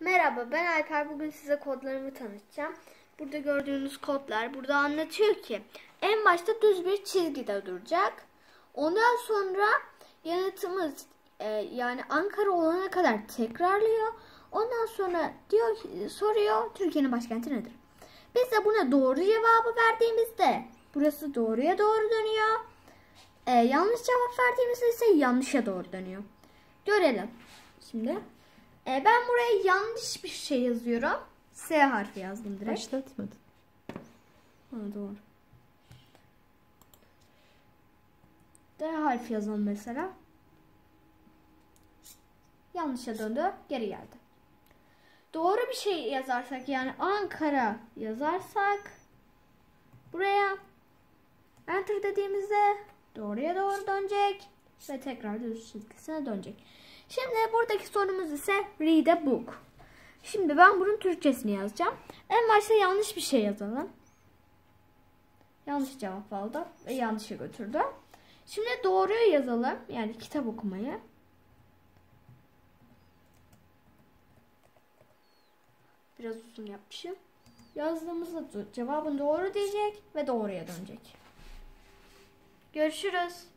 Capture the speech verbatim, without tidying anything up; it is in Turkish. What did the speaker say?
Merhaba, ben Alper. Bugün size kodlarımı tanıtacağım. Burada gördüğünüz kodlar burada anlatıyor ki en başta düz bir çizgide duracak. Ondan sonra yanıtımız e, yani Ankara olana kadar tekrarlıyor. Ondan sonra diyor ki, soruyor Türkiye'nin başkenti nedir? Biz de buna doğru cevabı verdiğimizde burası doğruya doğru dönüyor. E, yanlış cevap verdiğimizde ise yanlışa doğru dönüyor. Görelim. Şimdi e, ben buraya yanlış bir şey yazıyorum. S harfi yazdım direkt. Başlatmadın. Ha, doğru. D harfi yazalım mesela. Yanlışa döndü. Geri geldi. Doğru bir şey yazarsak yani Ankara yazarsak buraya enter dediğimizde doğruya doğru dönecek ve tekrar düz çizgisine dönecek. Şimdi buradaki sorumuz ise read a book. Şimdi ben bunun Türkçesini yazacağım. En başta yanlış bir şey yazalım. Yanlış cevap aldı ve yanlışa götürdü. Şimdi doğruyu yazalım. Yani kitap okumayı. Biraz uzun yapmışım. Yazdığımızda cevabın doğru diyecek ve doğruya dönecek. Görüşürüz.